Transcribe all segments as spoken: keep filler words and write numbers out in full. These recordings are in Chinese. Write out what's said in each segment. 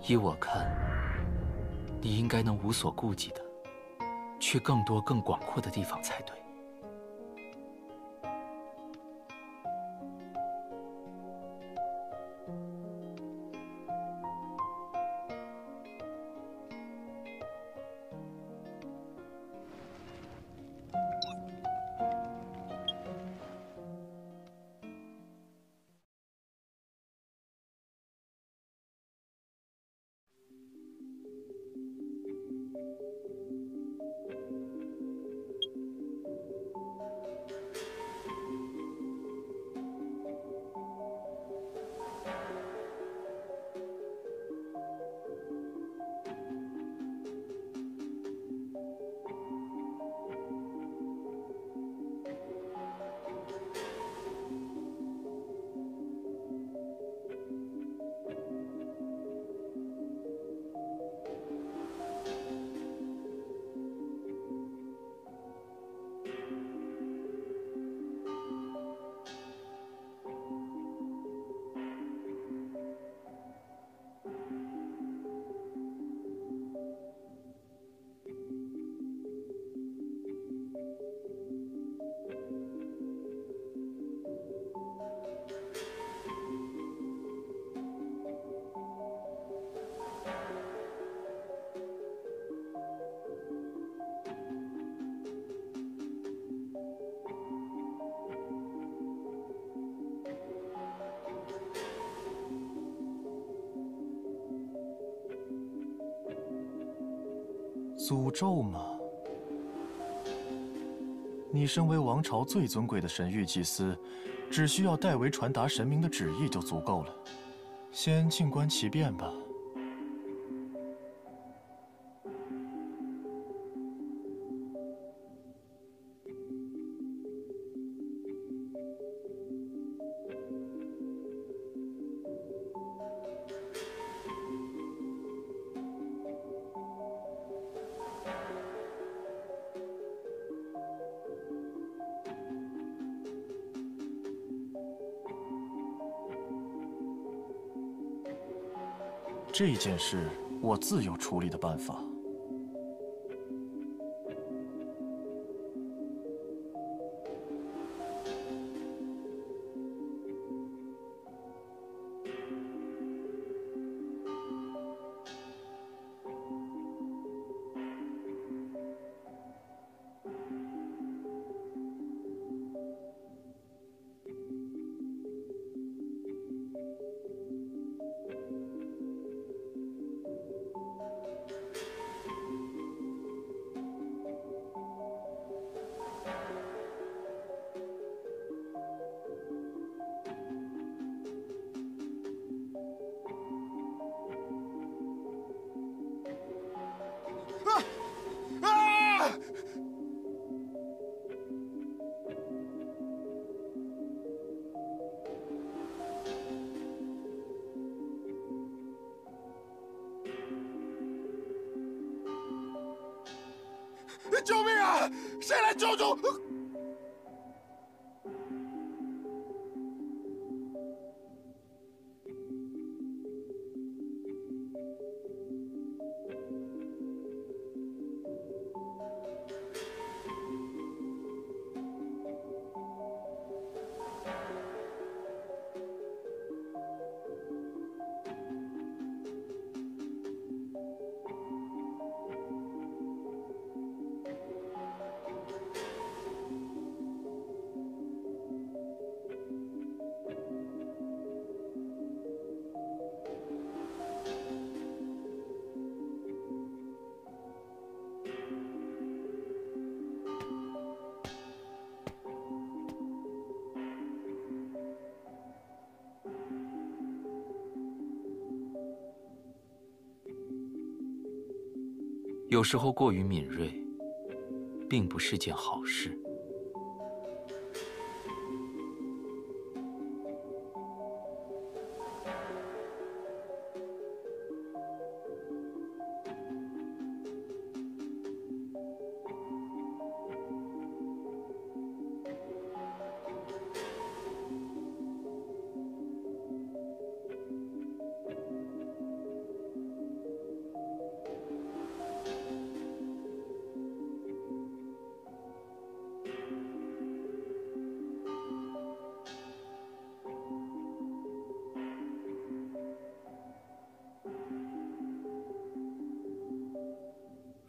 依我看，你应该能无所顾忌的，去更多、更广阔的地方才对。 诅咒吗？你身为王朝最尊贵的神域祭司，只需要代为传达神明的旨意就足够了。先静观其变吧。这件事我自有处理的办法。 救命啊！谁来救救！ 有时候过于敏锐，并不是件好事。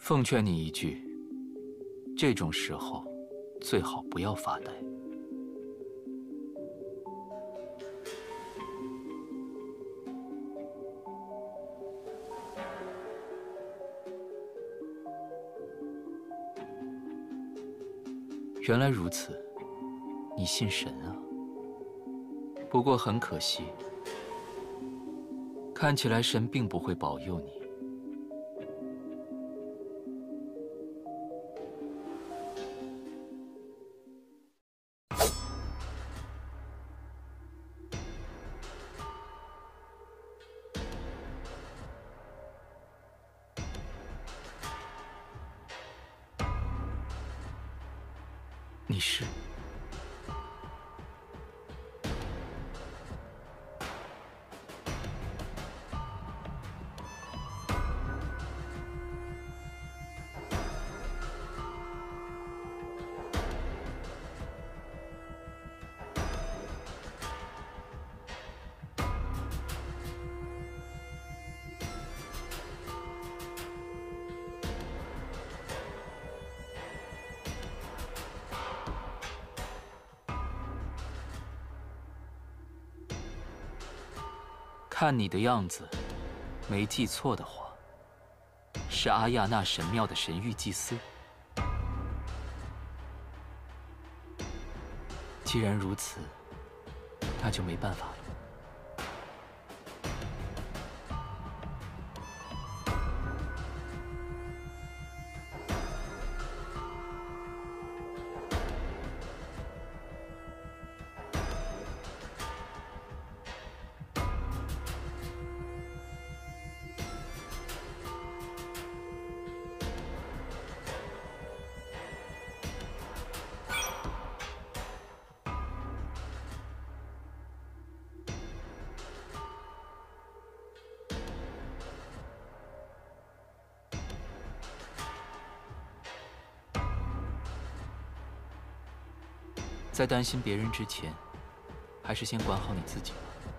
奉劝你一句，这种时候最好不要发呆。原来如此，你信神啊？不过很可惜，看起来神并不会保佑你。你是？看你的样子，没记错的话，是阿亚那神庙的神域祭司。既然如此，那就没办法了。在担心别人之前，还是先管好你自己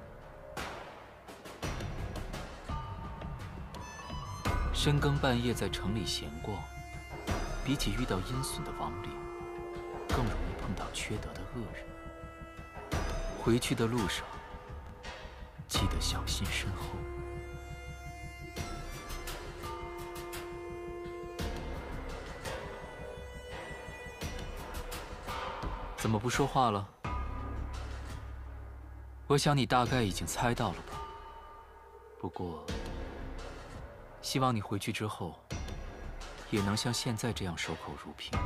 吧。深更半夜在城里闲逛，比起遇到阴损的亡灵，更容易碰到缺德的恶人。回去的路上，记得小心身后。怎么不说话了？我想你大概已经猜到了吧。不过，希望你回去之后，也能像现在这样守口如瓶。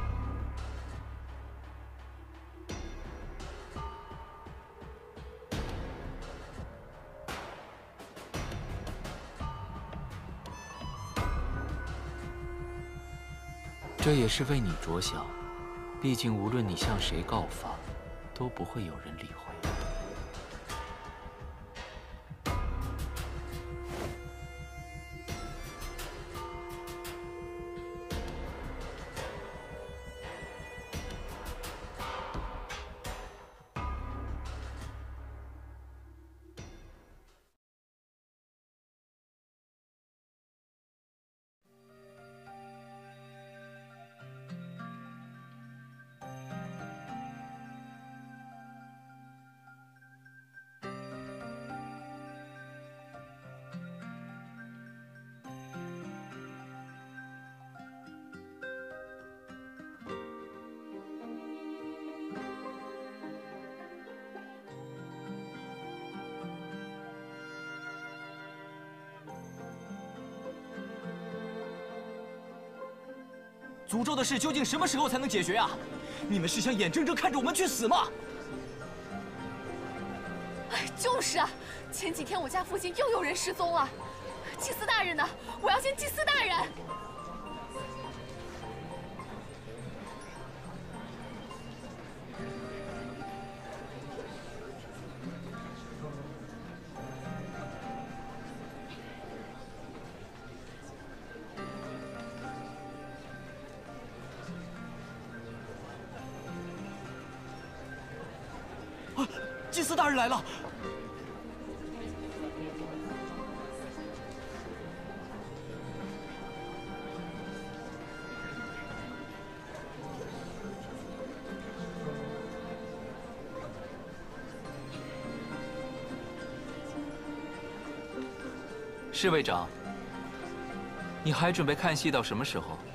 这也是为你着想。毕竟，无论你向谁告发，都不会有人理会。 诅咒的事究竟什么时候才能解决啊？你们是想眼睁睁看着我们去死吗？ 哎，就是啊！前几天我家附近又有人失踪了，祭司大人呢？我要见祭司大人。 祭司大人来了！ 侍卫长，你还准备看戏到什么时候？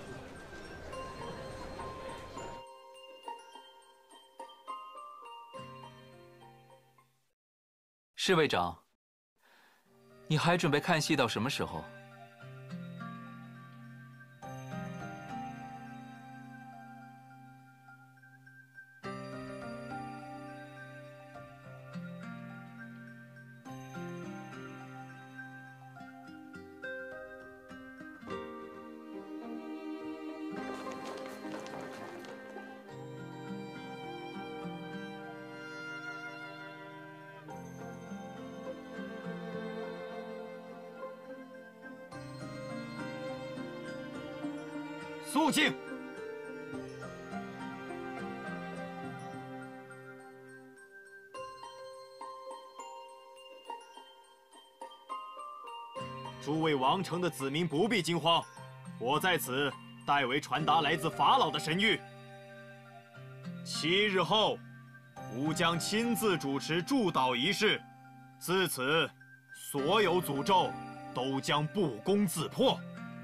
侍卫长，你还准备看戏到什么时候？ 肃静！诸位王城的子民不必惊慌，我在此代为传达来自法老的神谕。七日后，吾将亲自主持祝祷仪式，自此，所有诅咒都将不攻自破。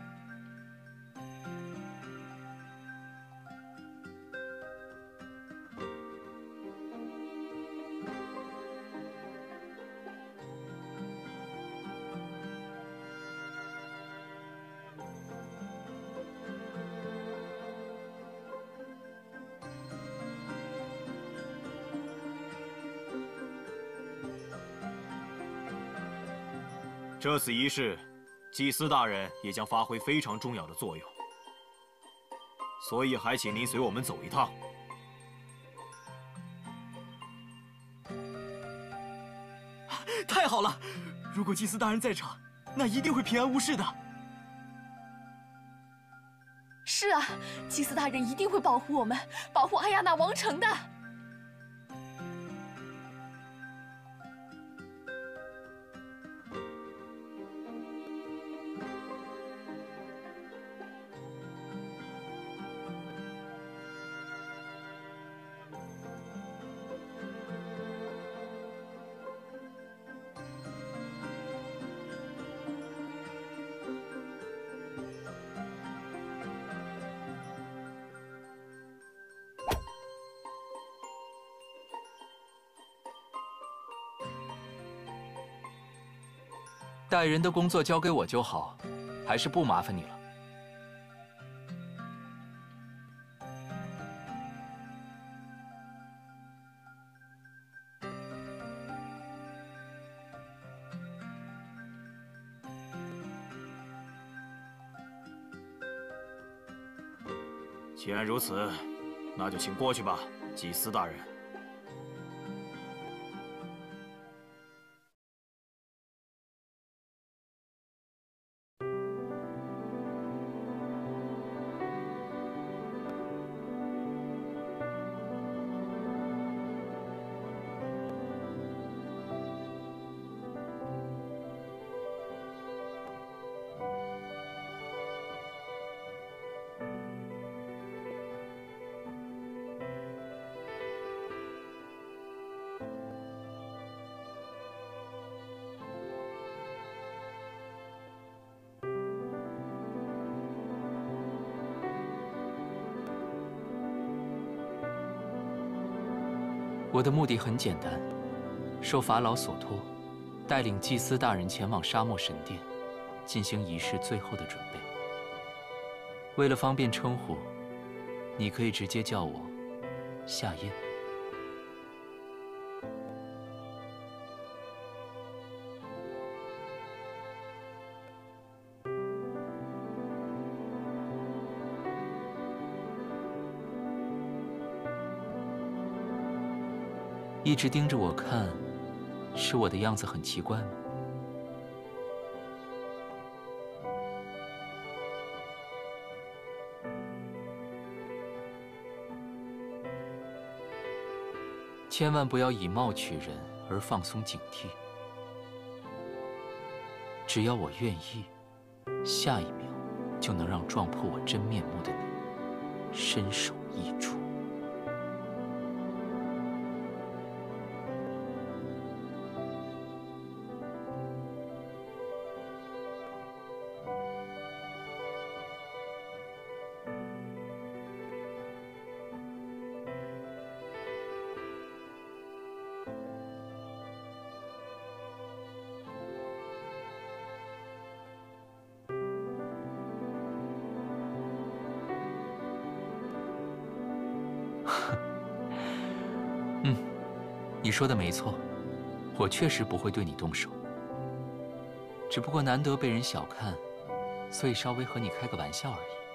这次仪式，祭司大人也将发挥非常重要的作用，所以还请您随我们走一趟。 太好了！如果祭司大人在场，那一定会平安无事的。 是啊，祭司大人一定会保护我们，保护艾亚娜王城的。 带人的工作交给我就好，还是不麻烦你了。 既然如此，那就请过去吧，祭司大人。 我的目的很简单，受法老所托，带领祭司大人前往沙漠神殿，进行仪式最后的准备。为了方便称呼，你可以直接叫我夏燕。一直盯着我看，是我的样子很奇怪吗？千万不要以貌取人而放松警惕。只要我愿意，下一秒就能让撞破我真面目的你身首异处。 你说的没错，我确实不会对你动手。只不过难得被人小看，所以稍微和你开个玩笑而已。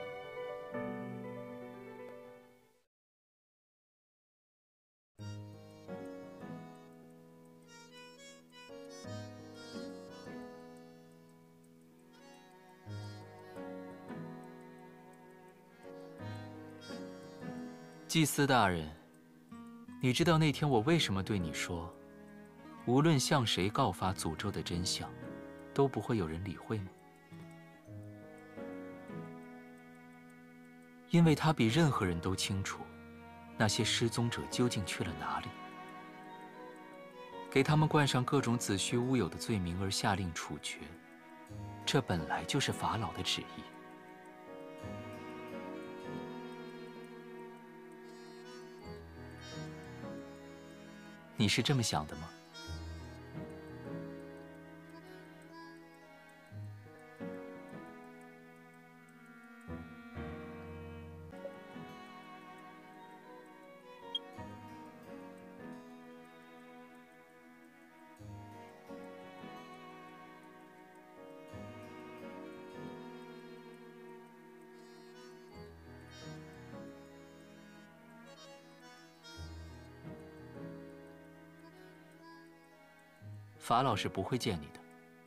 祭司大人，你知道那天我为什么对你说，无论向谁告发诅咒的真相，都不会有人理会吗？因为他比任何人都清楚，那些失踪者究竟去了哪里。给他们冠上各种子虚乌有的罪名而下令处决，这本来就是法老的旨意。 你是这么想的吗？法老是不会见你的。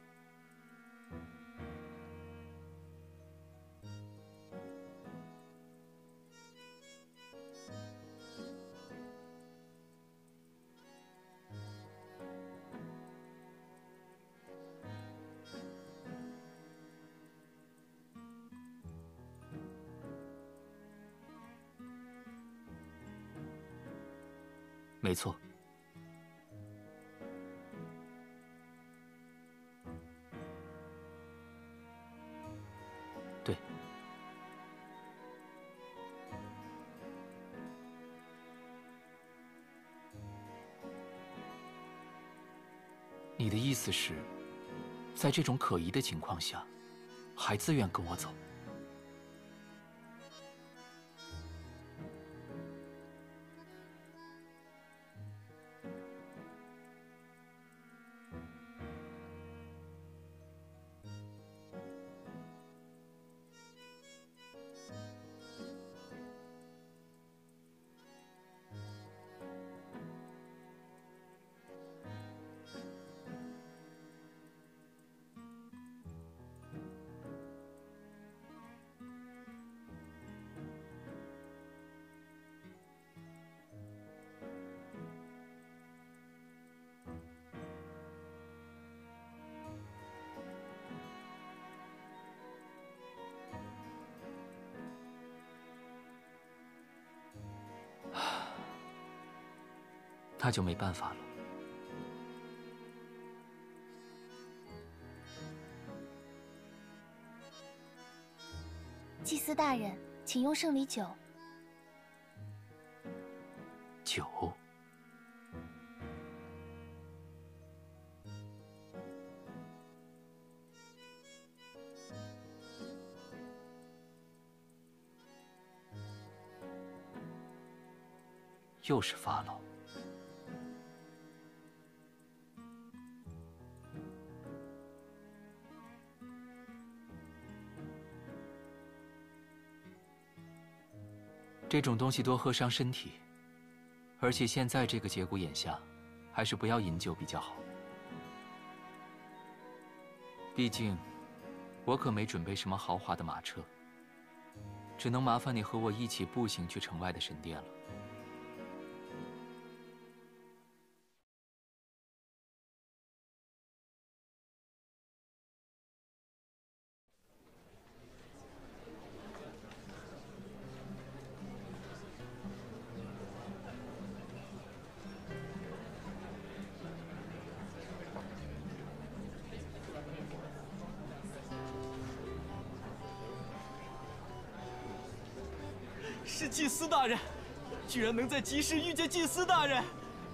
没错。 对，你的意思是，在这种可疑的情况下，还自愿跟我走？那就没办法了。 祭司大人，请用圣礼酒。 酒。又是法老。 这种东西多喝伤身体，而且现在这个节骨眼下，还是不要饮酒比较好。毕竟，我可没准备什么豪华的马车，只能麻烦你和我一起步行去城外的神殿了。 是祭司大人，居然能在集市遇见祭司大人。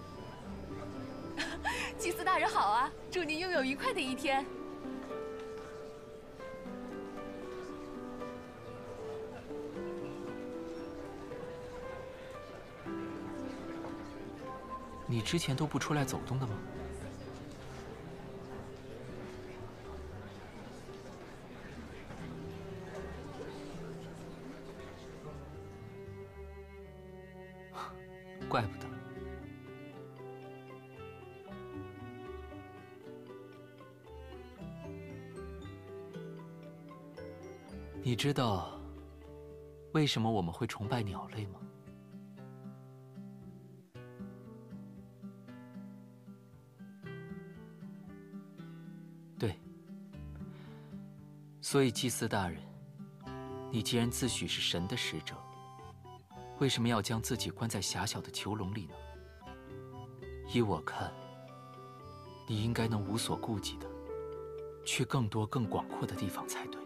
祭司大人好啊，祝您拥有愉快的一天。 你之前都不出来走动的吗？怪不得。你知道为什么我们会崇拜鸟类吗？对。所以，祭司大人，你既然自诩是神的使者，为什么要将自己关在狭小的囚笼里呢？依我看，你应该能无所顾忌的，去更多、更广阔的地方才对。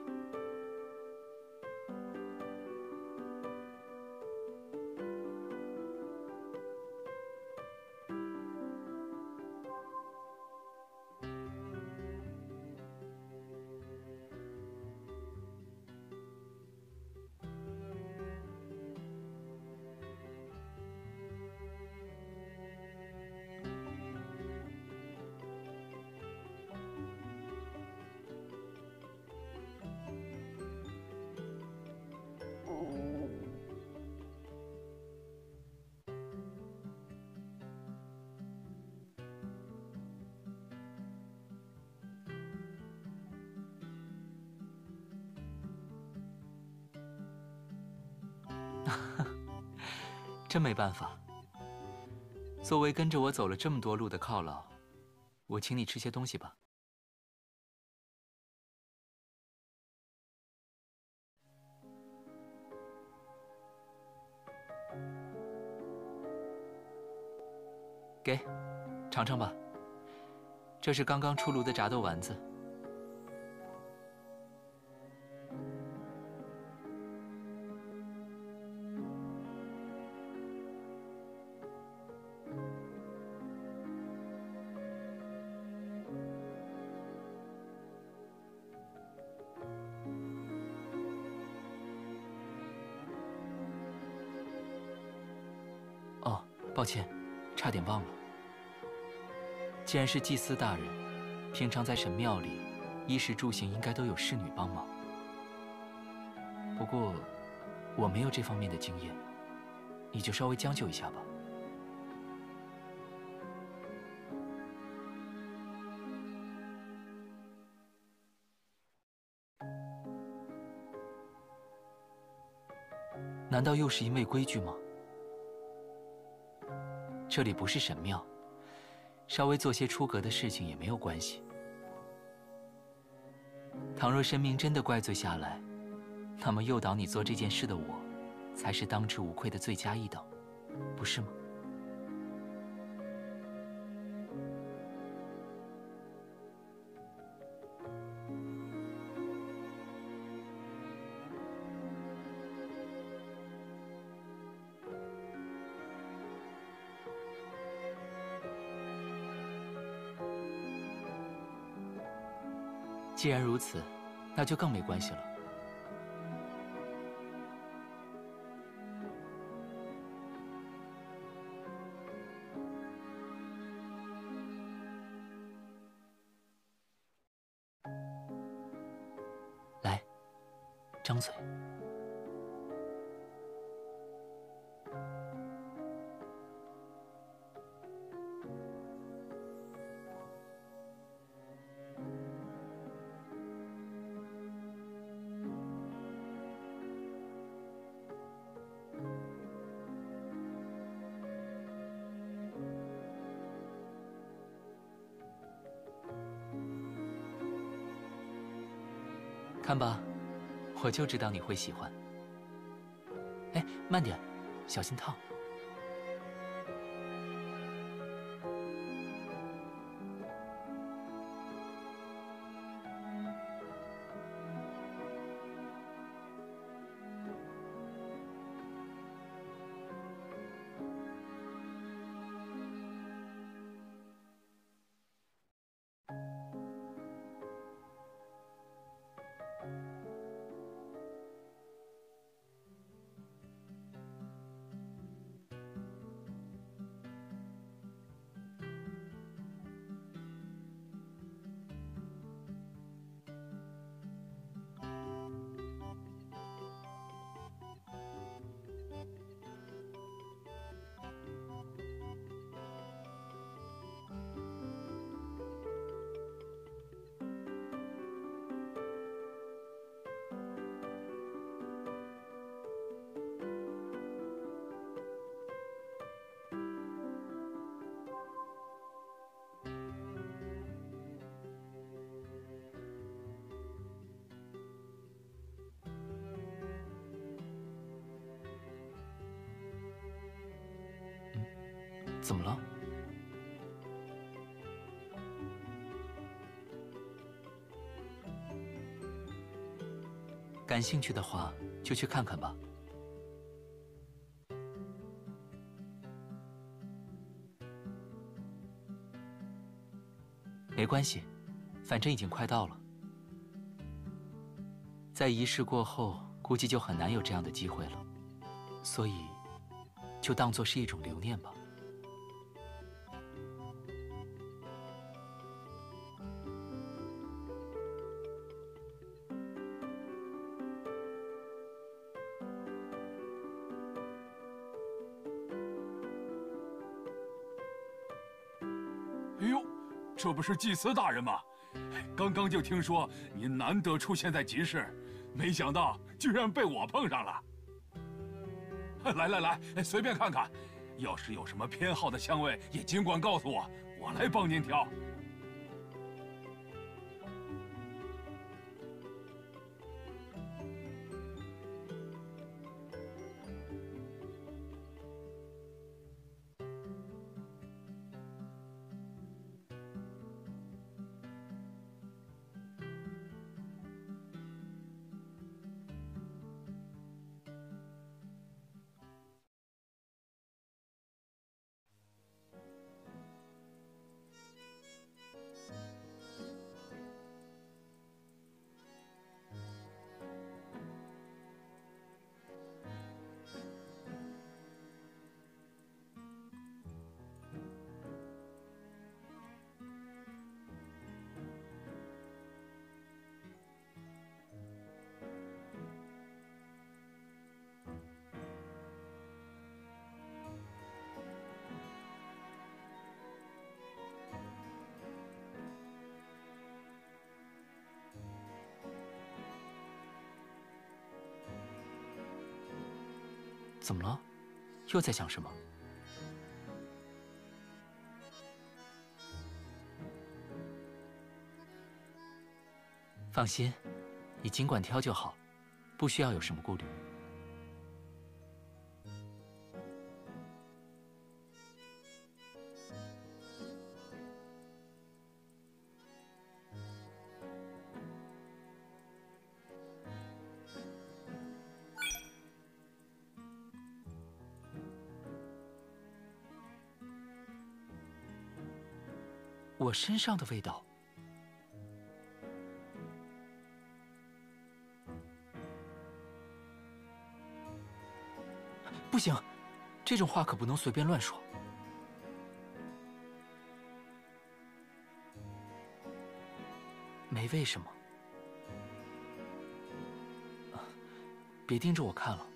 真没办法。作为跟着我走了这么多路的犒劳，我请你吃些东西吧。给，尝尝吧。这是刚刚出炉的炸豆丸子。哦，抱歉，差点忘了。既然是祭司大人，平常在神庙里，衣食住行应该都有侍女帮忙。不过，我没有这方面的经验，你就稍微将就一下吧。难道又是因为规矩吗？这里不是神庙。稍微做些出格的事情也没有关系。倘若神明真的怪罪下来，那么诱导你做这件事的我，才是当之无愧的罪加一等，不是吗？既然如此，那就更没关系了。来，张嘴。看吧，我就知道你会喜欢。哎，慢点，小心烫。 怎么了？感兴趣的话，就去看看吧。没关系，反正已经快到了。在仪式过后，估计就很难有这样的机会了，所以就当作是一种留念吧。 哎呦，这不是祭司大人吗？刚刚就听说您难得出现在集市，没想到居然被我碰上了。来来来，随便看看，要是有什么偏好的香味，也尽管告诉我，我来帮您挑。 怎么了？又在想什么？放心，你尽管挑就好，不需要有什么顾虑。我身上的味道，不行，这种话可不能随便乱说。没为什么，别盯着我看了。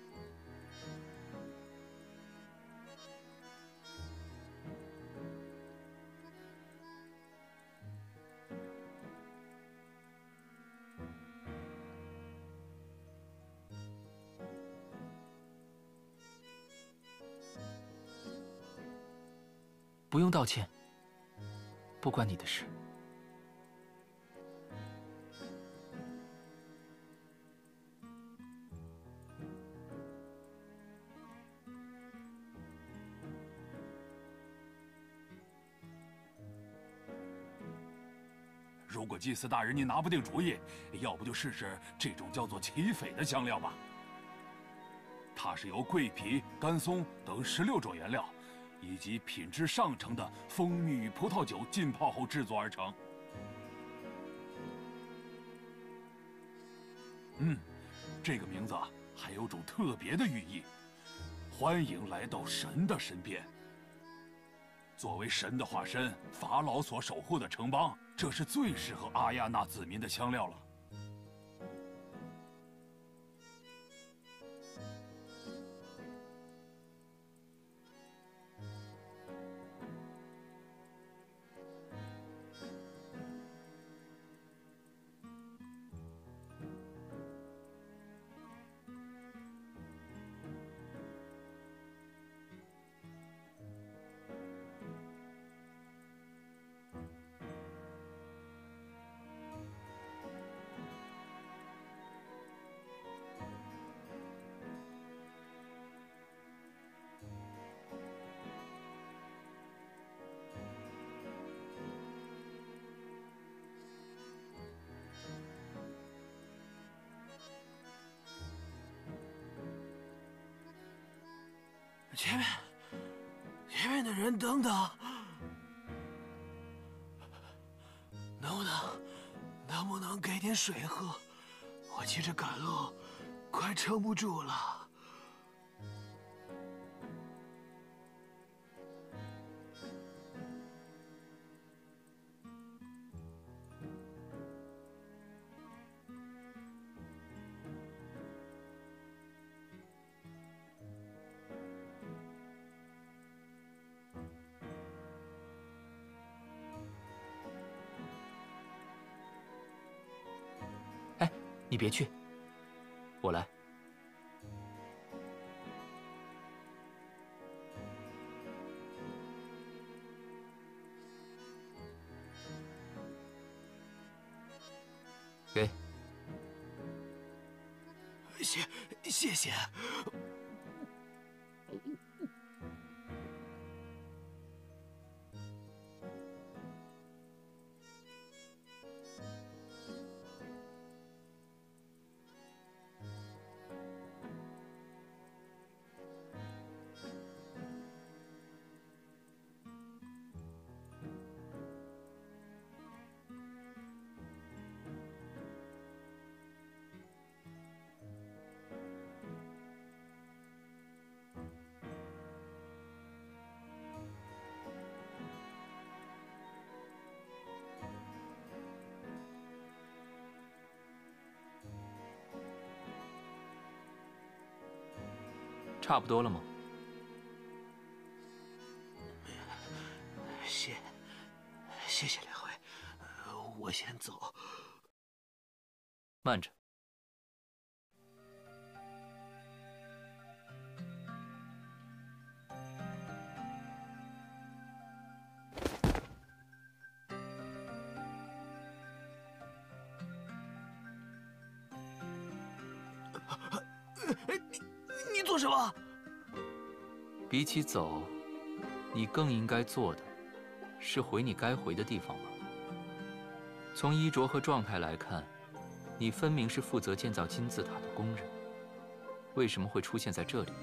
不用道歉，不关你的事。 如果祭司大人您拿不定主意，要不就试试这种叫做齐斐的香料吧。它是由桂皮、干松等十六种原料。 以及品质上乘的蜂蜜与葡萄酒浸泡后制作而成。嗯，这个名字啊，还有种特别的寓意，欢迎来到神的身边。作为神的化身，法老所守护的城邦，这是最适合阿亚那子民的香料了。 前面，前面的人，等等，能不能，能不能给点水喝？我急着赶路，快撑不住了。 你别去，我来。给。 谢谢谢。 差不多了吗？ 谢，谢谢两位，我先走。 慢着。 你你做什么？ 比起走，你更应该做的，是回你该回的地方吧。从衣着和状态来看，你分明是负责建造金字塔的工人，为什么会出现在这里？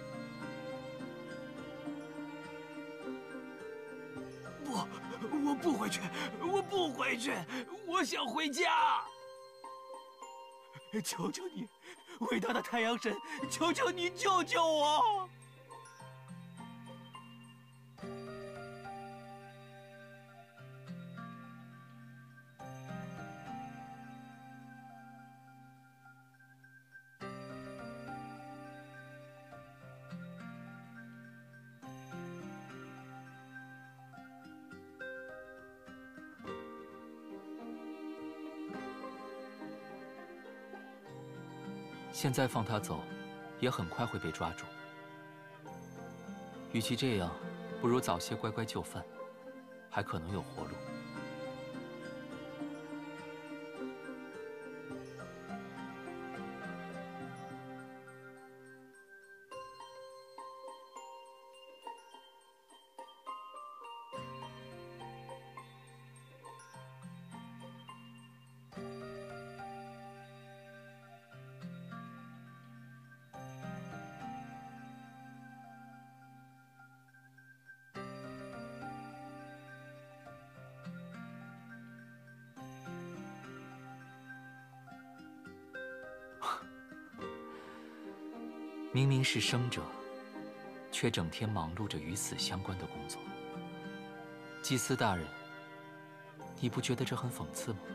不，我不回去，我不回去，我想回家。求求你，伟大的太阳神，求求你救救我！ 现在放他走，也很快会被抓住。与其这样，不如早些乖乖就范，还可能有活路。明明是生者，却整天忙碌着与死相关的工作。祭司大人，你不觉得这很讽刺吗？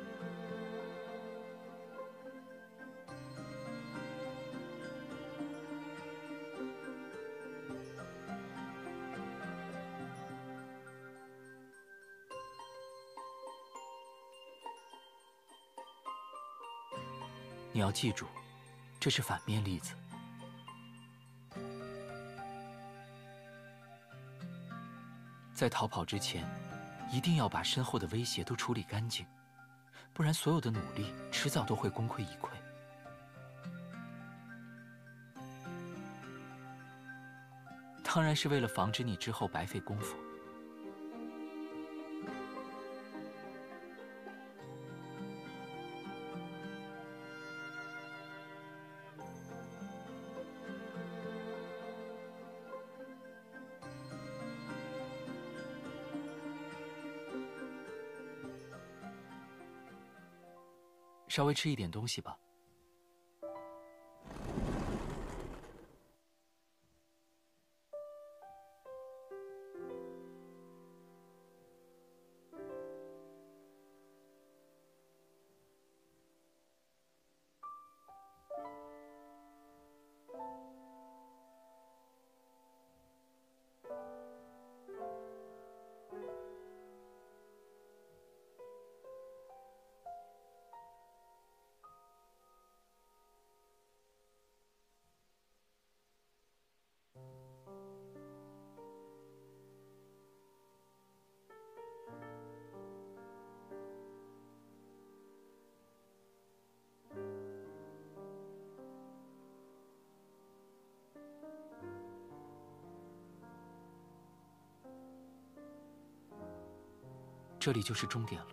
你要记住，这是反面例子。在逃跑之前，一定要把身后的威胁都处理干净，不然所有的努力迟早都会功亏一篑。当然是为了防止你之后白费功夫。 稍微吃一点东西吧。这里就是终点了。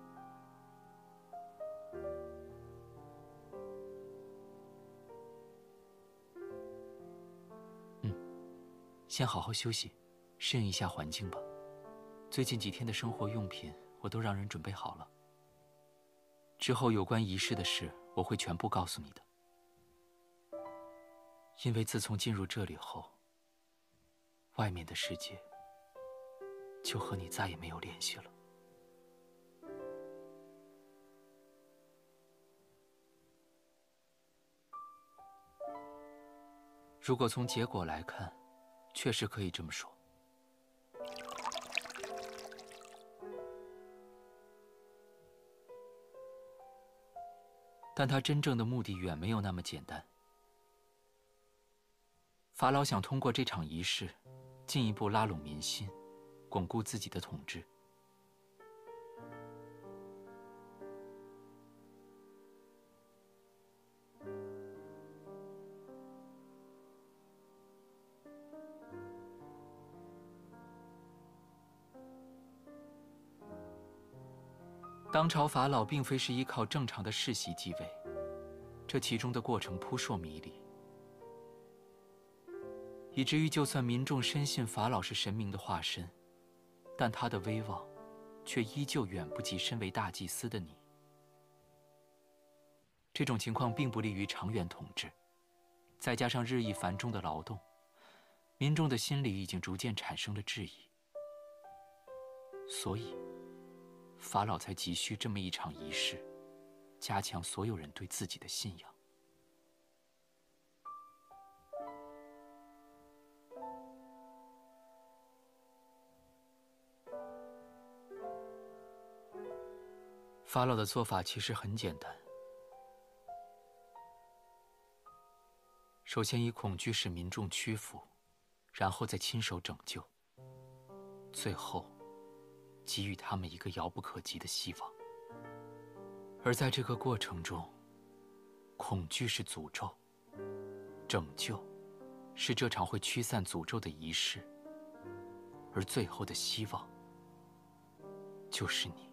嗯，先好好休息，适应一下环境吧。最近几天的生活用品我都让人准备好了。之后有关仪式的事，我会全部告诉你的。因为自从进入这里后，外面的世界就和你再也没有联系了。如果从结果来看，确实可以这么说。但他真正的目的远没有那么简单。法老想通过这场仪式，进一步拉拢民心，巩固自己的统治。当朝法老并非是依靠正常的世袭继位，这其中的过程扑朔迷离，以至于就算民众深信法老是神明的化身，但他的威望却依旧远不及身为大祭司的你。这种情况并不利于长远统治，再加上日益繁重的劳动，民众的心里已经逐渐产生了质疑，所以法老才急需这么一场仪式，加强所有人对自己的信仰。法老的做法其实很简单，首先以恐惧使民众屈服，然后再亲手拯救，最后给予他们一个遥不可及的希望。而在这个过程中，恐惧是诅咒，拯救是这场会驱散诅咒的仪式，而最后的希望就是你。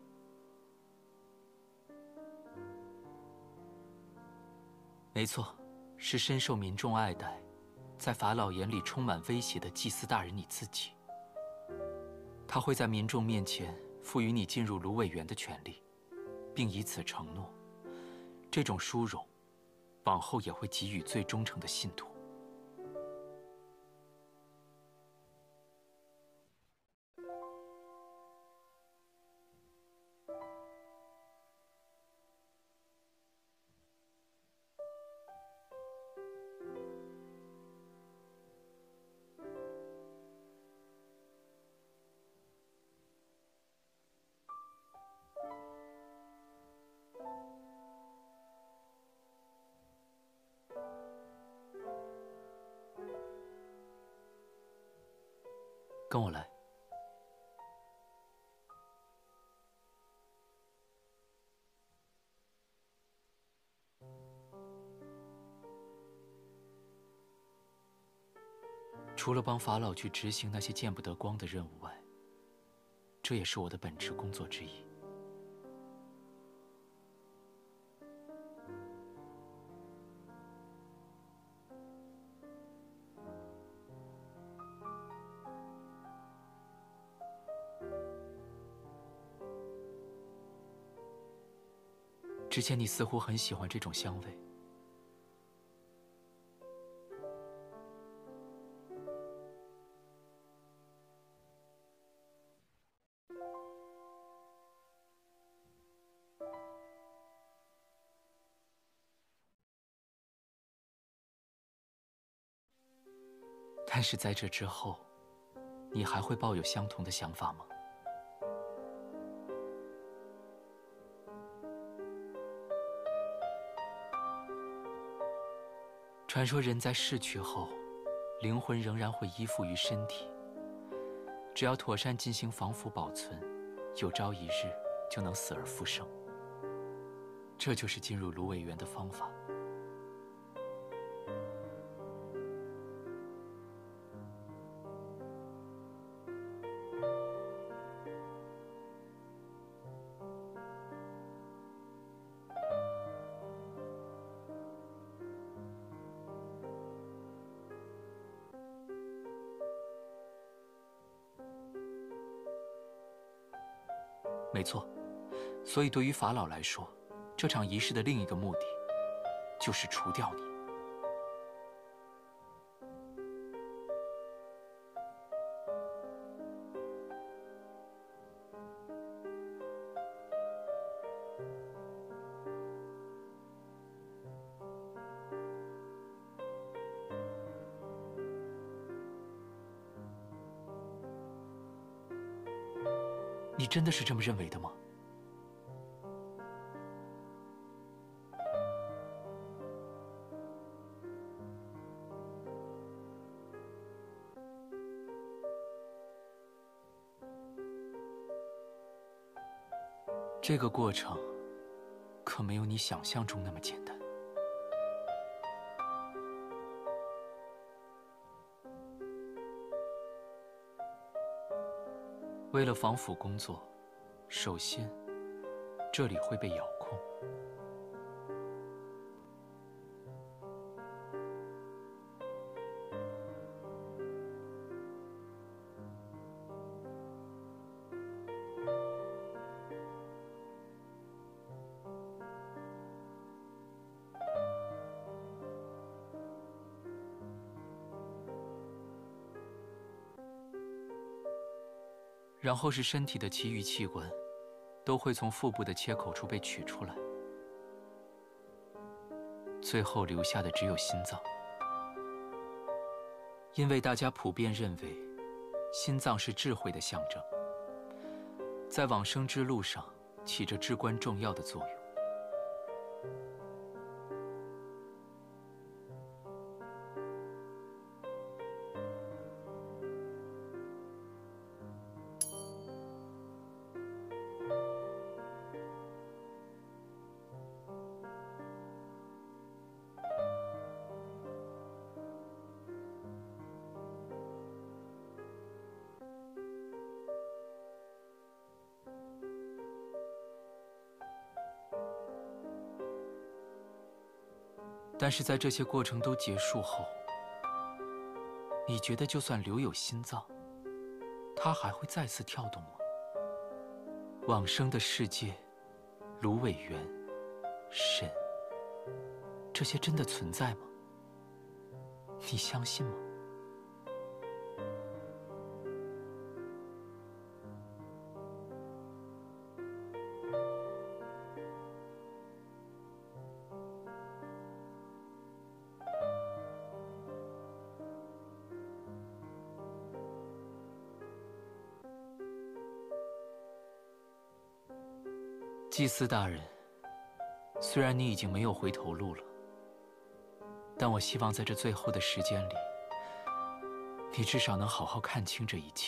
没错，是深受民众爱戴，在法老眼里充满威胁的祭司大人你自己。他会在民众面前赋予你进入芦苇园的权利，并以此承诺，这种殊荣，往后也会给予最忠诚的信徒。跟我来。除了帮法老去执行那些见不得光的任务外，这也是我的本职工作之一。 之前你似乎很喜欢这种香味。但是在这之后，你还会抱有相同的想法吗？传说人在逝去后，灵魂仍然会依附于身体，只要妥善进行防腐保存，有朝一日就能死而复生。这就是进入芦苇园的方法。没错，所以对于法老来说，这场仪式的另一个目的，就是除掉你。你真的是这么认为的吗？这个过程可没有你想象中那么简单。为了防腐工作，首先，这里会被遥控。然后是身体的其余器官，都会从腹部的切口处被取出来，最后留下的只有心脏。因为大家普遍认为，心脏是智慧的象征，在往生之路上起着至关重要的作用。但是在这些过程都结束后，你觉得就算留有心脏，它还会再次跳动吗？往生的世界、芦苇园、神，这些真的存在吗？你相信吗？祭司大人，虽然你已经没有回头路了，但我希望在这最后的时间里，你至少能好好看清这一切。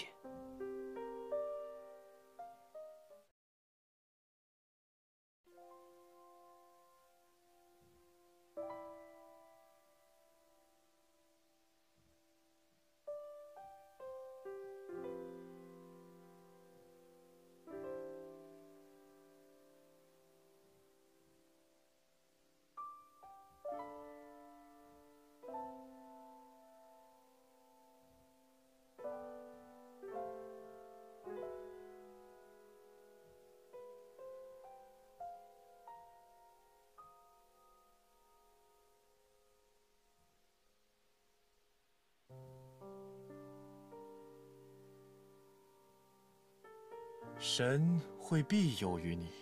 神会庇佑于你。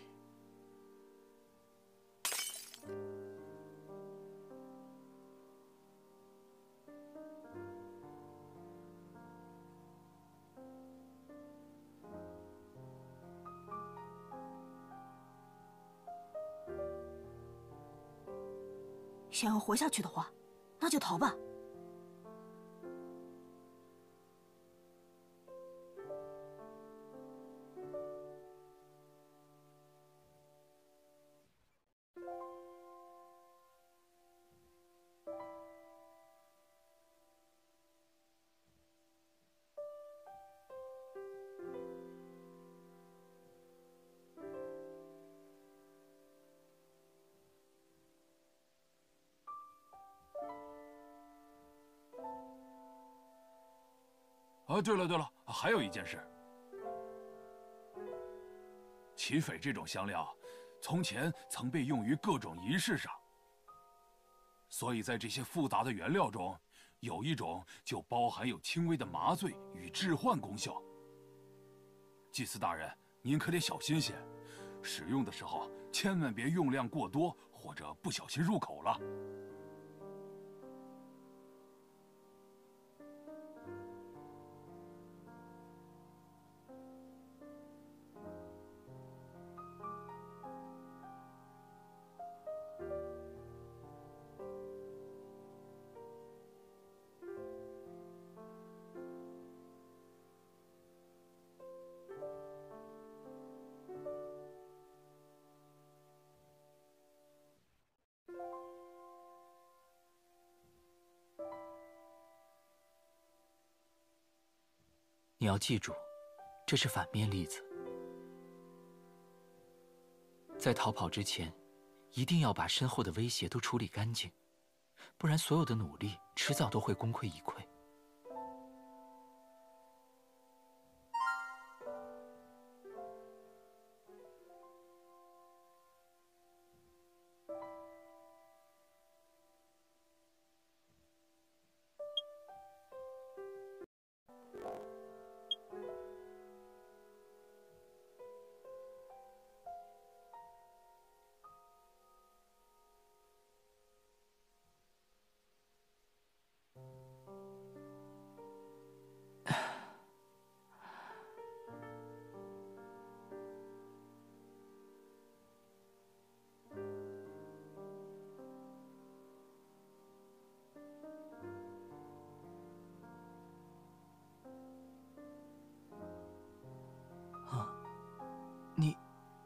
想要活下去的话，那就逃吧。 啊，对了对了，还有一件事，齐斐这种香料，从前曾被用于各种仪式上，所以在这些复杂的原料中，有一种就包含有轻微的麻醉与致幻功效。祭司大人，您可得小心些，使用的时候千万别用量过多，或者不小心入口了。 你要记住，这是反面例子。在逃跑之前，一定要把身后的威胁都处理干净，不然所有的努力迟早都会功亏一篑。 你，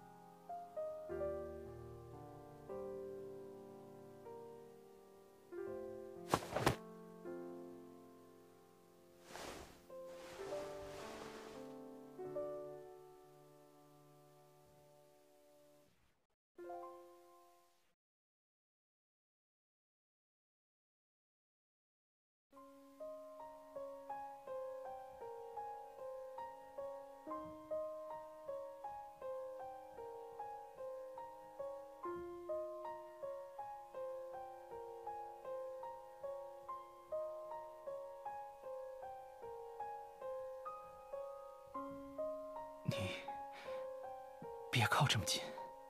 你别靠这么近。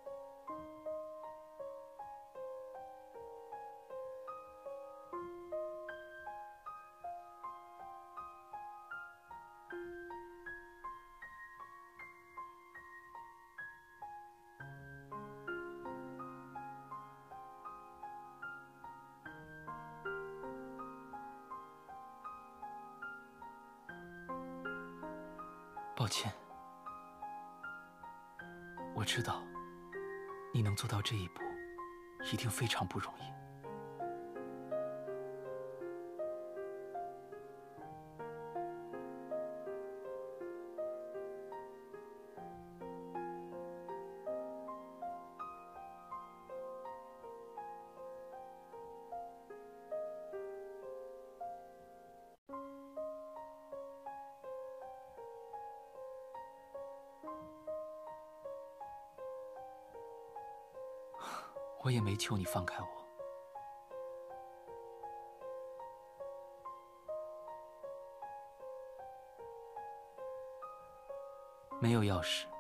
抱歉。 我知道，你能做到这一步，一定非常不容易。我也没求你放开我。 没有钥匙。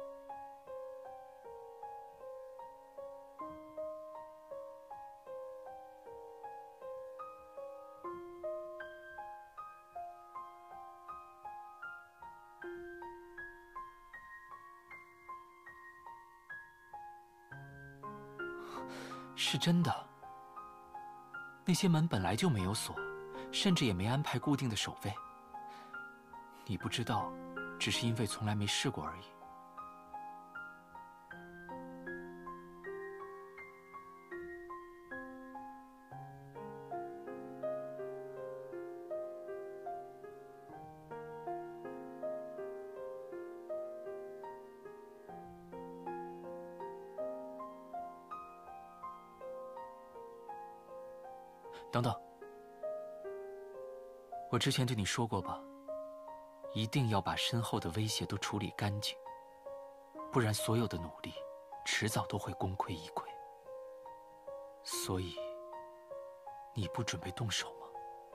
是真的，那些门本来就没有锁，甚至也没安排固定的守卫。你不知道，只是因为从来没试过而已。等等，我之前对你说过吧，一定要把身后的威胁都处理干净，不然所有的努力迟早都会功亏一篑。所以，你不准备动手吗？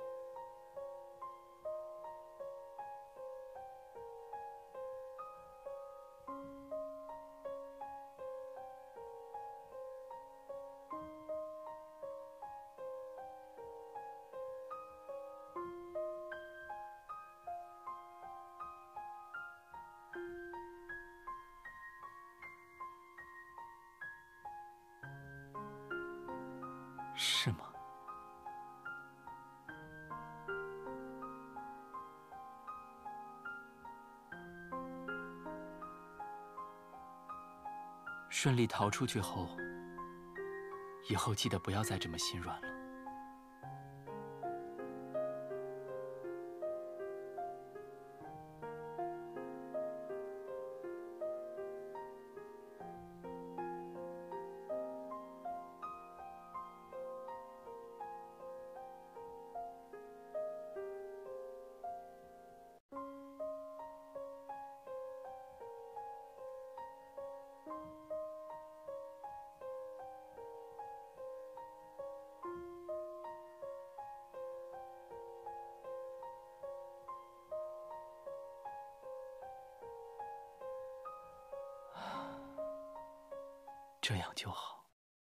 是吗？顺利逃出去后，以后记得不要再这么心软了。这样就好。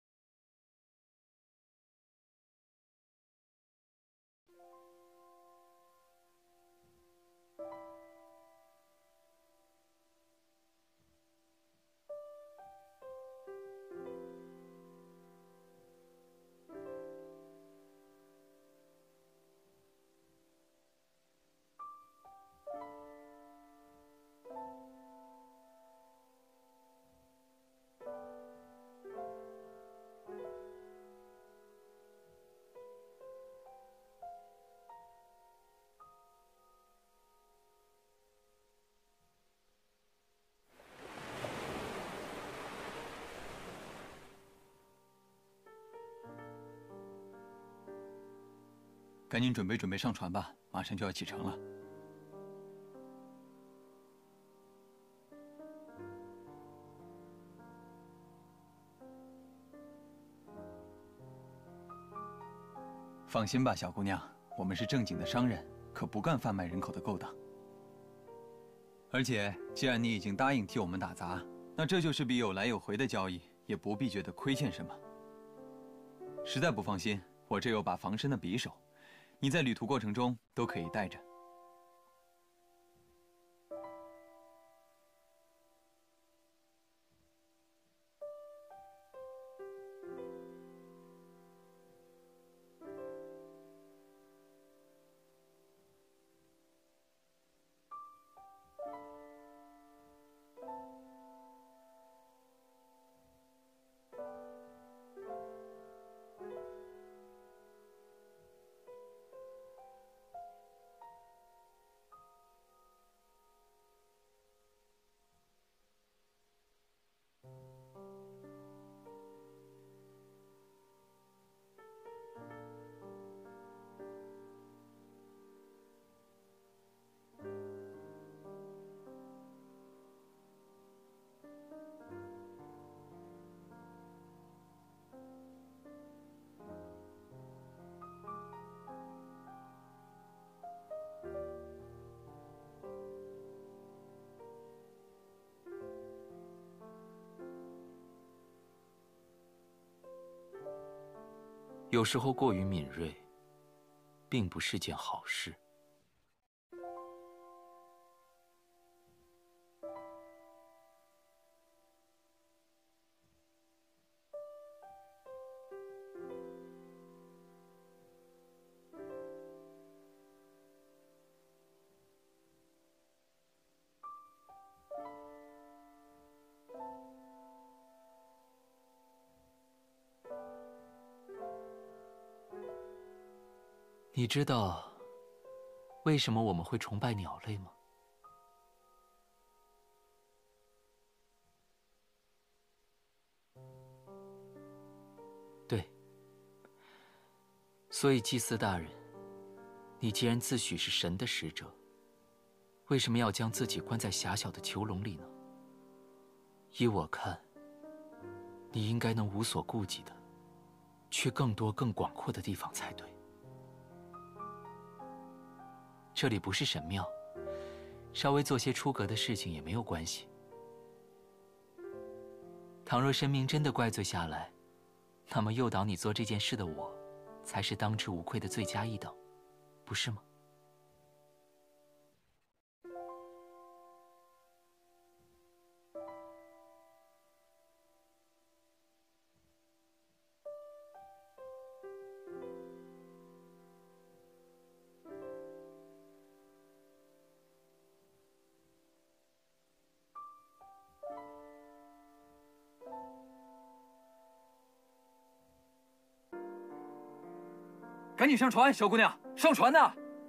赶紧准备准备上船吧，马上就要启程了。放心吧，小姑娘，我们是正经的商人，可不干贩卖人口的勾当。而且，既然你已经答应替我们打杂，那这就是笔有来有回的交易，也不必觉得亏欠什么。实在不放心，我这有把防身的匕首。 你在旅途过程中都可以带着。 有时候过于敏锐，并不是件好事。你知道为什么我们会崇拜鸟类吗？对。所以，祭司大人，你既然自诩是神的使者，为什么要将自己关在狭小的囚笼里呢？依我看，你应该能无所顾忌的，去更多、更广阔的地方才对。这里不是神庙，稍微做些出格的事情也没有关系。倘若神明真的怪罪下来，那么诱导你做这件事的我，才是当之无愧的最佳异等，不是吗？ 赶紧上船，小姑娘，上船呐！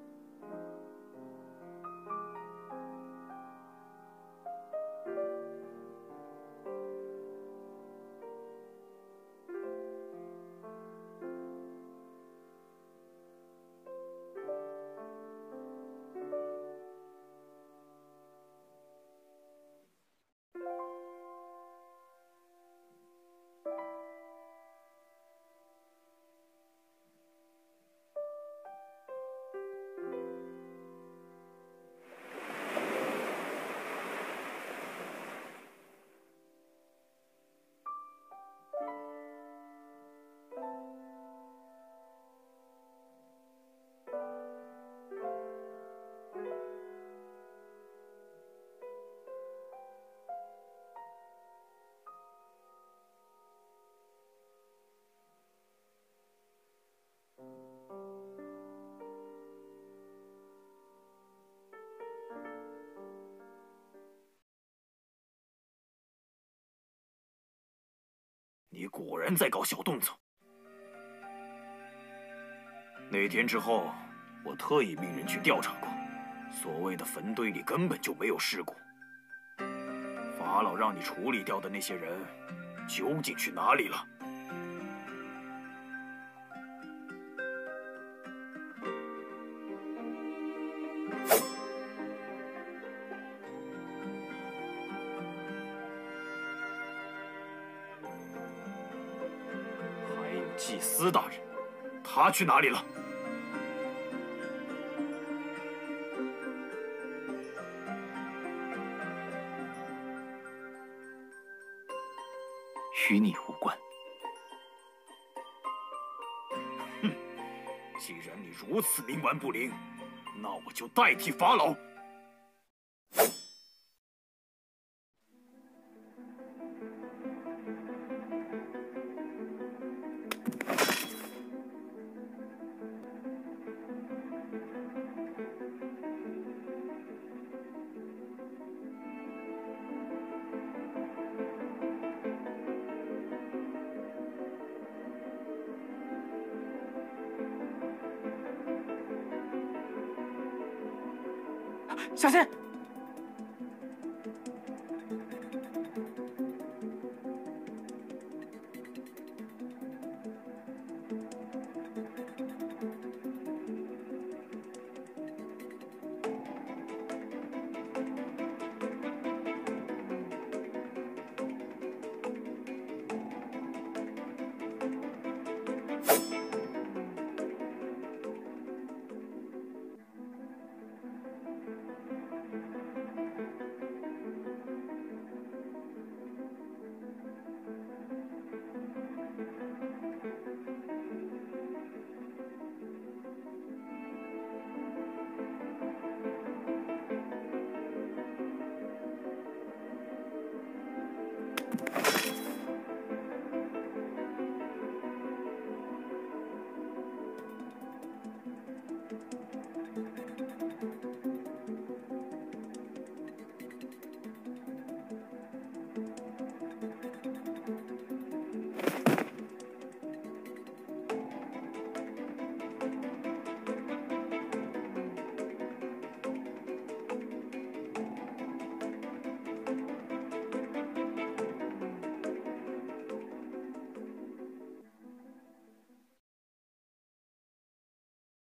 你果然在搞小动作。那天之后，我特意命人去调查过，所谓的坟堆里根本就没有尸骨。法老让你处理掉的那些人，究竟去哪里了？祭司大人，他去哪里了？ 与你无关。 哼，既然你如此冥顽不灵，那我就代替法老。 小心！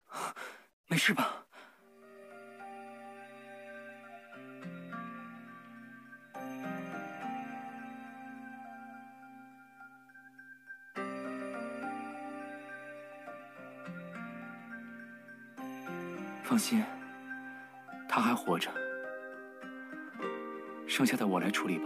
没事吧？放心，他还活着，剩下的我来处理吧。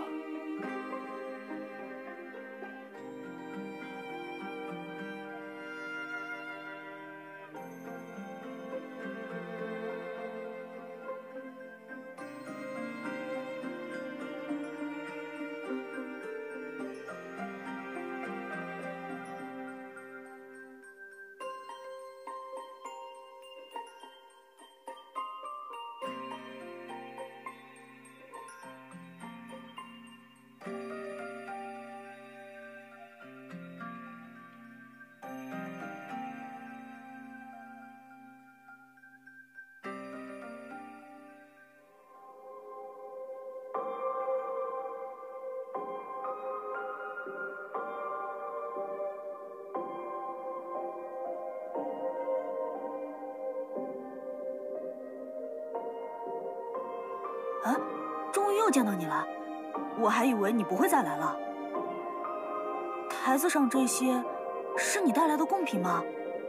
啊，终于又见到你了，我还以为你不会再来了。台子上这些，是你带来的贡品吗？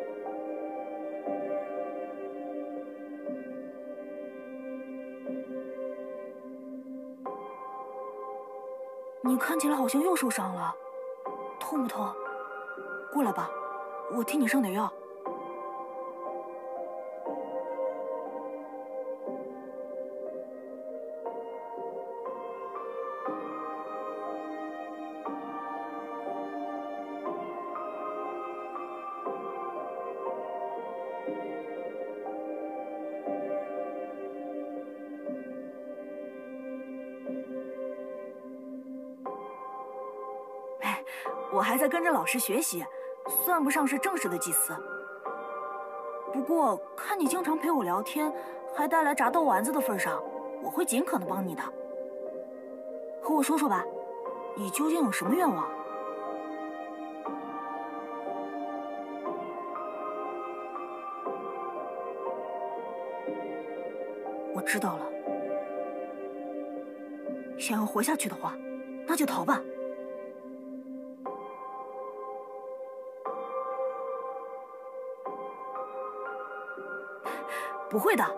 你看起来好像又受伤了，痛不痛？过来吧，我替你上点药。我还在跟着老师学习，算不上是正式的祭司。不过看你经常陪我聊天，还带来炸豆丸子的份上，我会尽可能帮你的。和我说说吧，你究竟有什么愿望？我知道了。想要活下去的话，那就逃吧。不会的，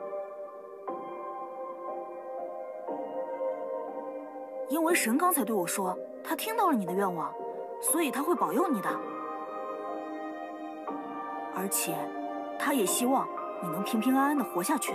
因为神刚才对我说，他听到了你的愿望，所以他会保佑你的。而且，他也希望你能平平安安的活下去。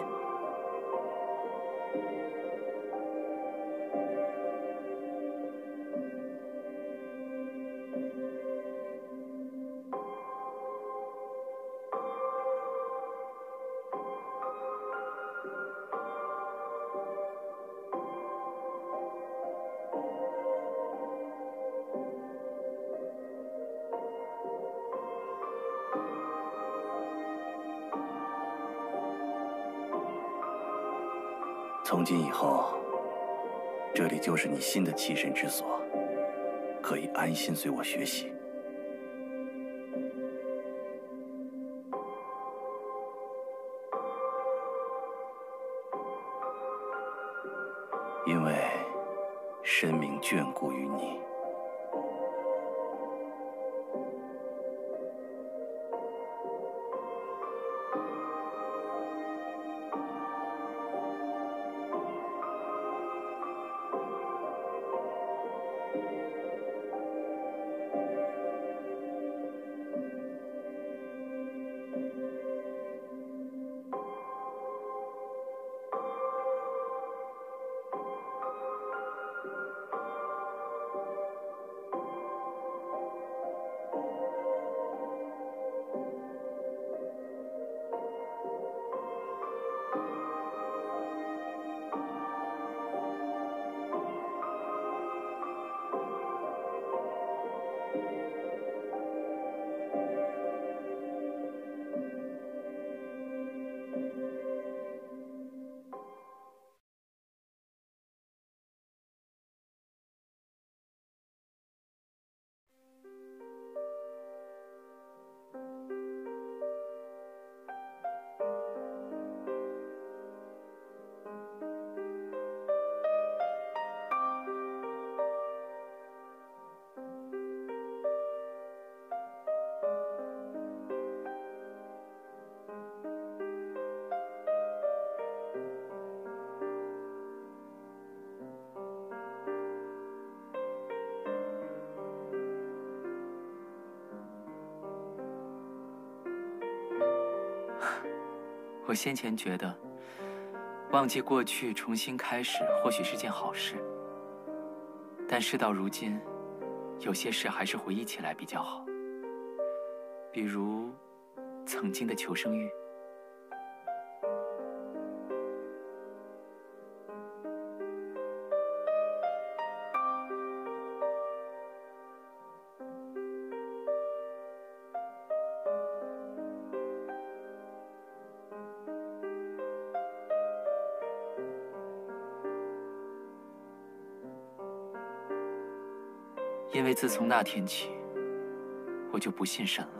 从今以后，这里就是你新的栖身之所，可以安心随我学习。因为神明眷顾于你。 我先前觉得，忘记过去，重新开始，或许是件好事。但事到如今，有些事还是回忆起来比较好。比如，曾经的求生欲。因为自从那天起，我就不信神了。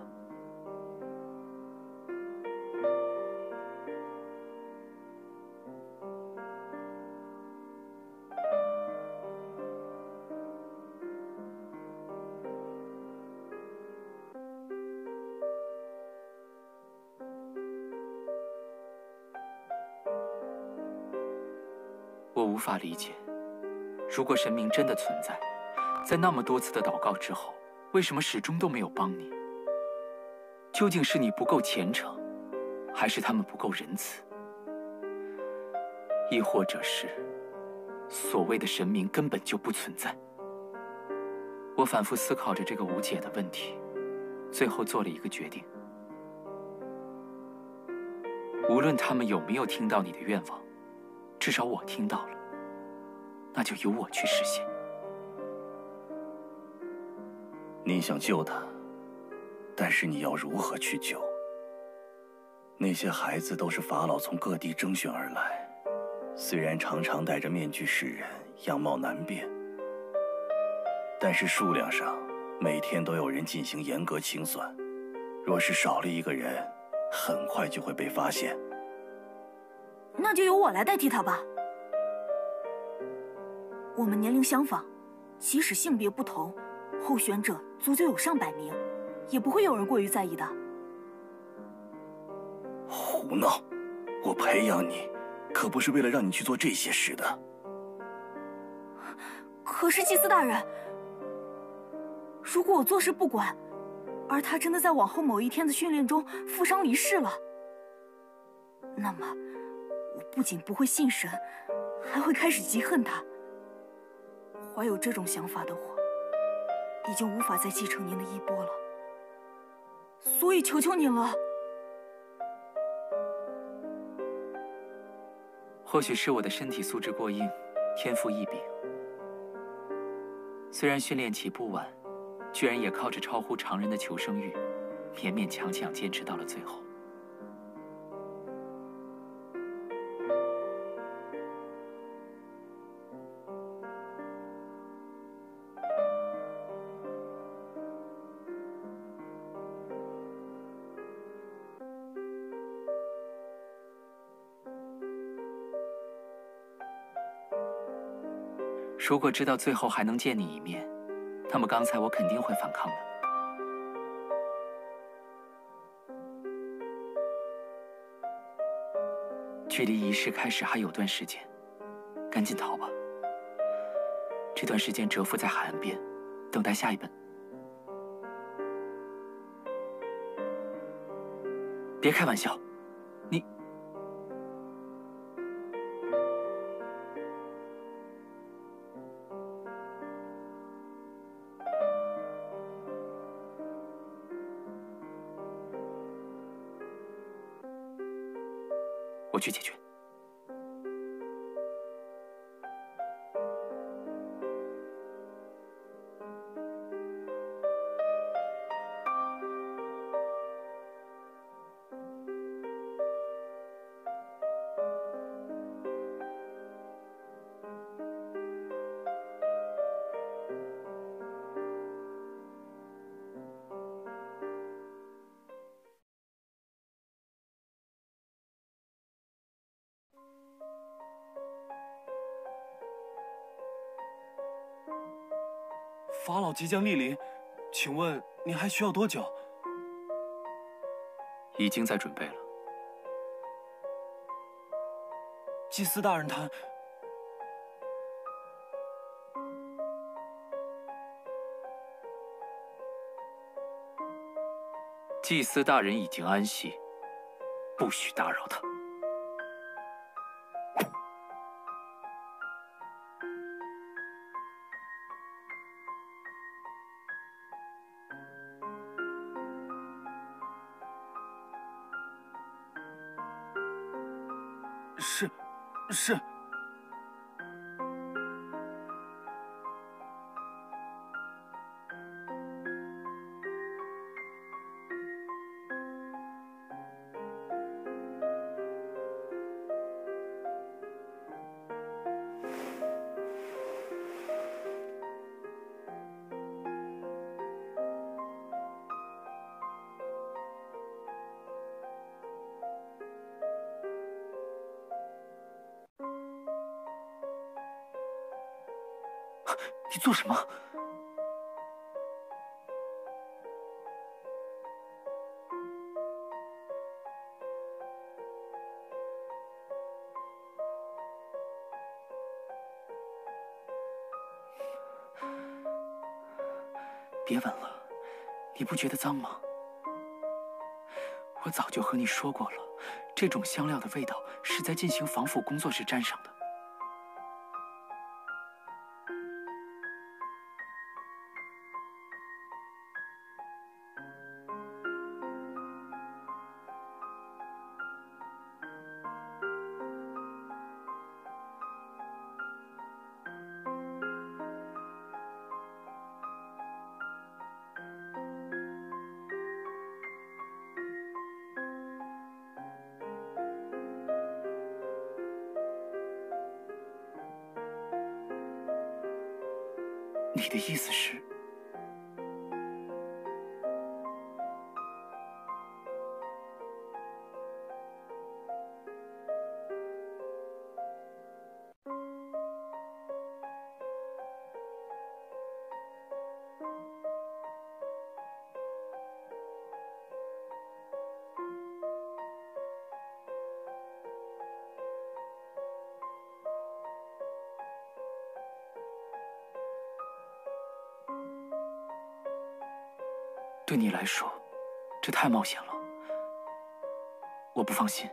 我无法理解，如果神明真的存在，在那么多次的祷告之后，为什么始终都没有帮你？究竟是你不够虔诚，还是他们不够仁慈？亦或者是所谓的神明根本就不存在？我反复思考着这个无解的问题，最后做了一个决定：无论他们有没有听到你的愿望，至少我听到了，那就由我去实现。 你想救他，但是你要如何去救？那些孩子都是法老从各地征选而来，虽然常常戴着面具示人，样貌难辨，但是数量上每天都有人进行严格清算，若是少了一个人，很快就会被发现。 那就由我来代替他吧。我们年龄相仿，即使性别不同，候选者足足有上百名，也不会有人过于在意的。 胡闹！我培养你，可不是为了让你去做这些事的。 可是祭司大人，如果我做事不管，而他真的在往后某一天的训练中负伤离世了，那么我不仅不会信神，还会开始嫉恨他。怀有这种想法的我，已经无法再继承您的衣钵了，所以求求您了。 或许是我的身体素质过硬，天赋异禀。虽然训练起不晚，居然也靠着超乎常人的求生欲，勉勉强强坚持到了最后。如果知道最后还能见你一面，那么刚才我肯定会反抗的。距离仪式开始还有段时间，赶紧逃吧。这段时间蛰伏在海岸边，等待下一本。别开玩笑，你……我去解决。 法老即将莅临，请问您还需要多久？ 已经在准备了。 祭司大人他…… 祭司大人已经安息，不许打扰他。 是，是。你做什么？别闻了，你不觉得脏吗？我早就和你说过了，这种香料的味道是在进行防腐工作时沾上的。你的意思是？对你来说，这太冒险了，我不放心。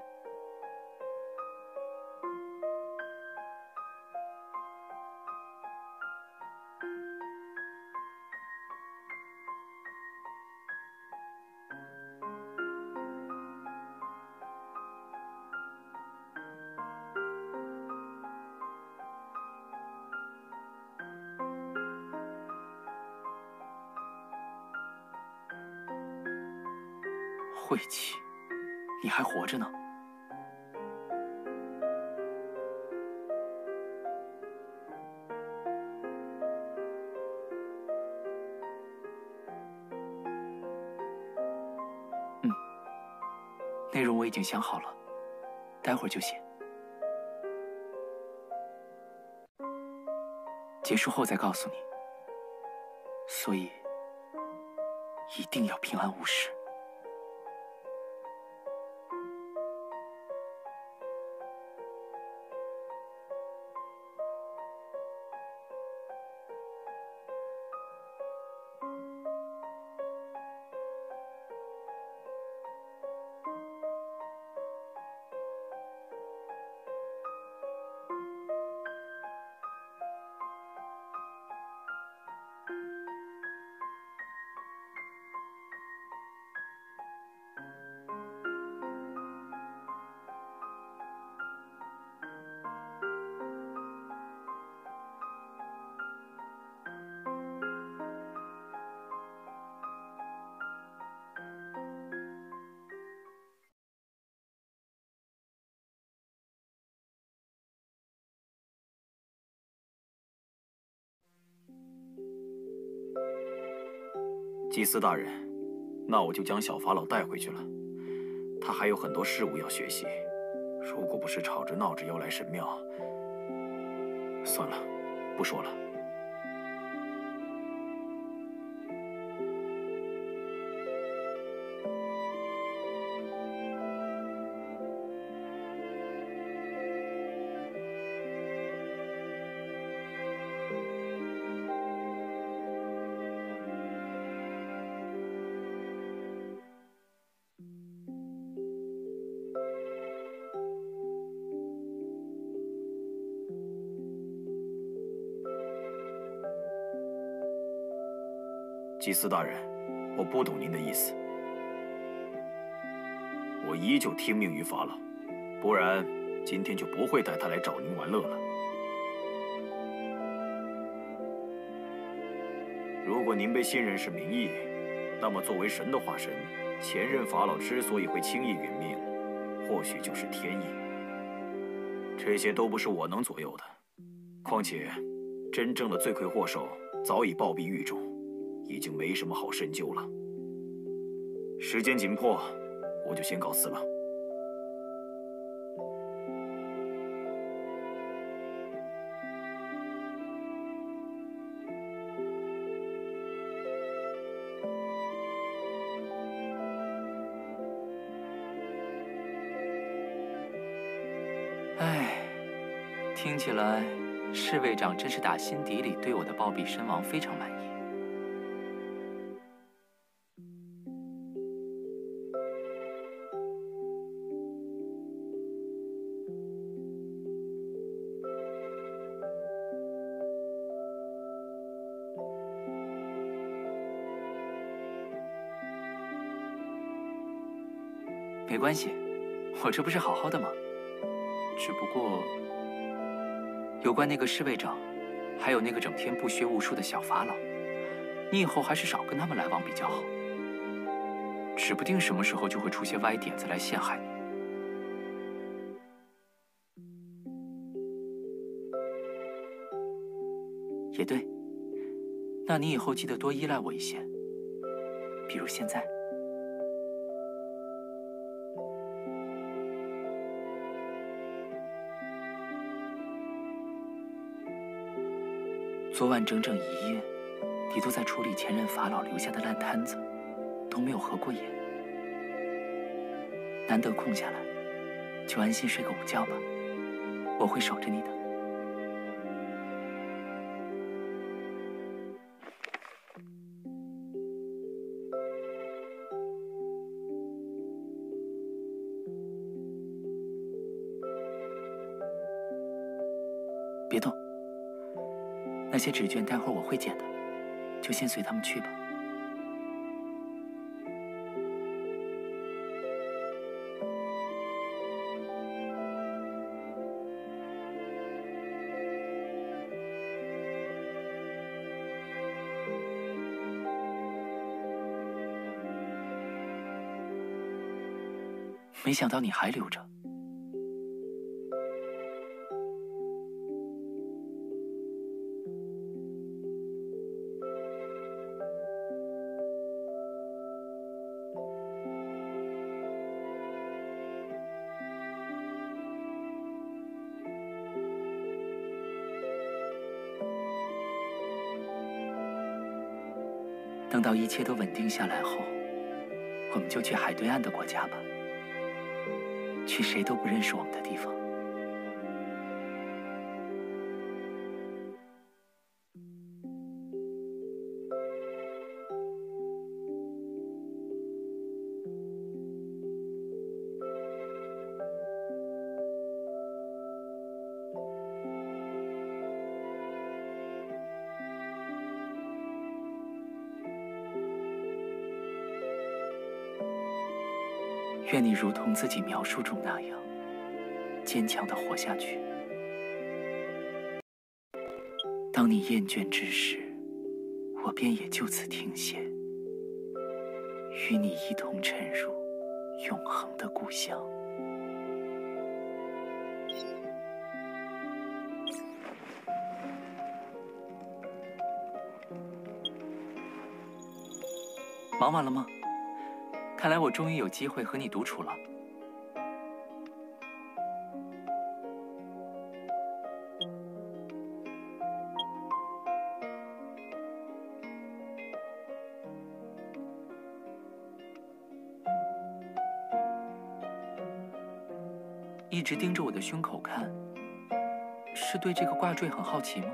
晦气，你还活着呢。嗯，内容我已经想好了，待会儿就写。结束后再告诉你，所以一定要平安无事。 祭司大人，那我就将小法老带回去了。他还有很多事物要学习，如果不是吵着闹着要来神庙，算了，不说了。祭司大人，我不懂您的意思。我依旧听命于法老，不然今天就不会带他来找您玩乐了。如果您被信任是民意，那么作为神的化身，前任法老之所以会轻易殒命，或许就是天意。这些都不是我能左右的。况且，真正的罪魁祸首早已暴毙狱中，已经没什么好深究了。时间紧迫，我就先告辞了。 唉，听起来侍卫长真是打心底里对我的暴毙身亡非常满意。没关系，我这不是好好的吗？只不过，有关那个侍卫长，还有那个整天不学无术的小法老，你以后还是少跟他们来往比较好。指不定什么时候就会出些歪点子来陷害你。也对，那你以后记得多依赖我一些，比如现在。昨晚整整一夜，你都在处理前任法老留下的烂摊子，都没有合过眼。难得空下来，就安心睡个午觉吧，我会守着你的。别动。那些纸卷待会儿我会捡的，就先随他们去吧。没想到你还留着。等到一切都稳定下来后，我们就去海对岸的国家吧，去谁都不认识我们的地方。愿你如同自己描述中那样，坚强地活下去。当你厌倦之时，我便也就此停歇，与你一同沉入永恒的故乡。忙完了吗？看来我终于有机会和你独处了。一直盯着我的胸口看，是对这个挂坠很好奇吗？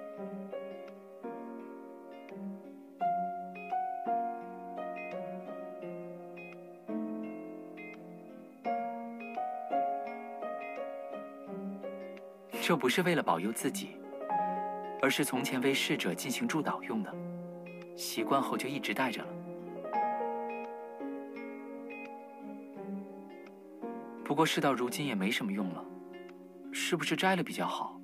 这不是为了保佑自己，而是从前为逝者进行祝祷用的，习惯后就一直带着了。不过事到如今也没什么用了， 是不是摘了比较好？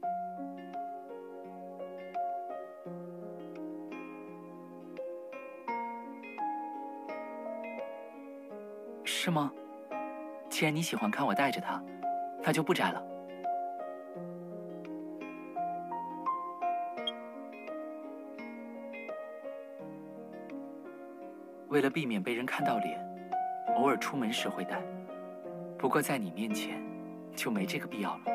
是吗？既然你喜欢看我戴着它，那就不摘了。为了避免被人看到脸，偶尔出门时会戴，不过在你面前就没这个必要了。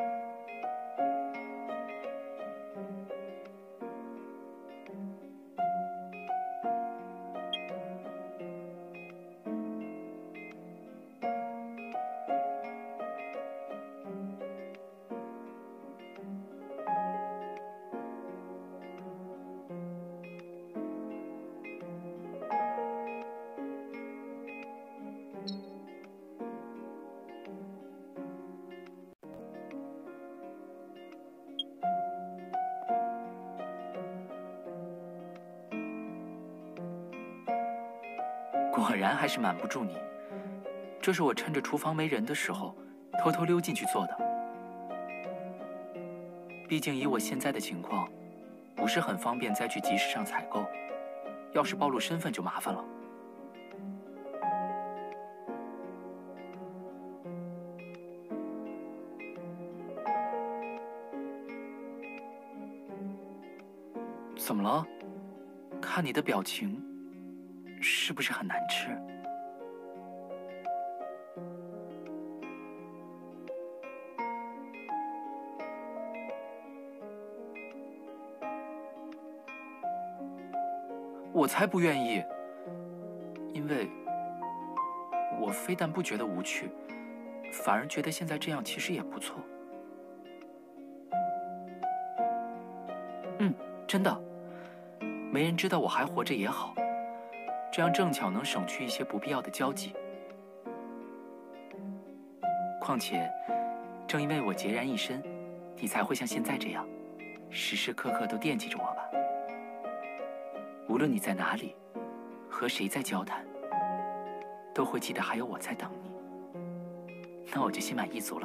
果然还是瞒不住你，这是我趁着厨房没人的时候，偷偷溜进去做的。毕竟以我现在的情况，不是很方便再去集市上采购，要是暴露身份就麻烦了。怎么了？看你的表情，是不是很难吃？我才不愿意，因为我非但不觉得无趣，反而觉得现在这样其实也不错。嗯，真的，没人知道我还活着也好，这样正巧能省去一些不必要的交际。况且，正因为我孑然一身，你才会像现在这样，时时刻刻都惦记着我吧。无论你在哪里，和谁在交谈，都会记得还有我在等你。那我就心满意足了。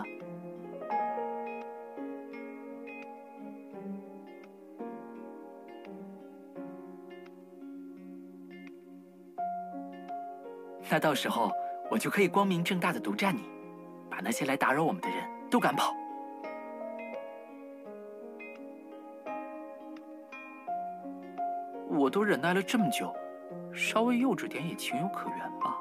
那到时候我就可以光明正大的独占你，把那些来打扰我们的人都赶跑。我都忍耐了这么久，稍微幼稚点也情有可原吧。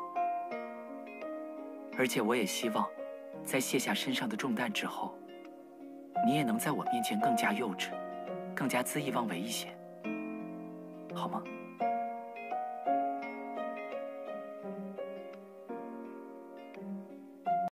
而且我也希望，在卸下身上的重担之后，你也能在我面前更加幼稚，更加恣意妄为一些，好吗？